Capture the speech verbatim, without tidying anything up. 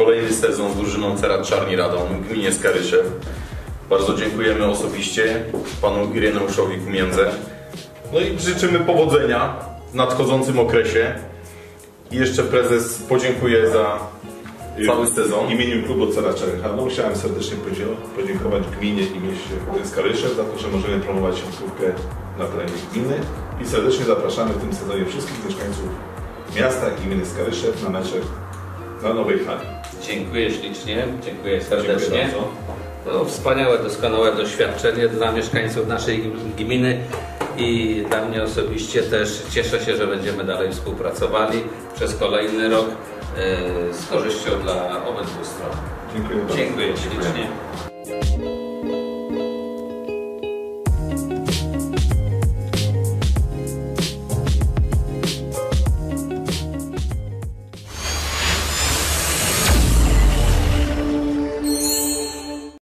kolejny sezon z drużyną Cerat Czarni Radom w gminie Skaryszew. Bardzo dziękujemy osobiście panu Ireneuszowi Kumiędze. No i życzymy powodzenia w nadchodzącym okresie. I jeszcze prezes podziękuję za cały sezon. W imieniu klubu Cerat Czarni Radom chciałem serdecznie podziękować gminie i mieście Skaryszew za to, że możemy promować siatkówkę na terenie gminy. I serdecznie zapraszamy w tym sezonie wszystkich mieszkańców miasta i gminy Skaryszew na mecze na nowej hali. Dziękuję ślicznie, dziękuję serdecznie. Dziękuję To wspaniałe, doskonałe doświadczenie dla mieszkańców naszej gminy i dla mnie osobiście też cieszę się, że będziemy dalej współpracowali przez kolejny rok z korzyścią dla obydwu stron. Dziękuję bardzo. Dziękuję ślicznie.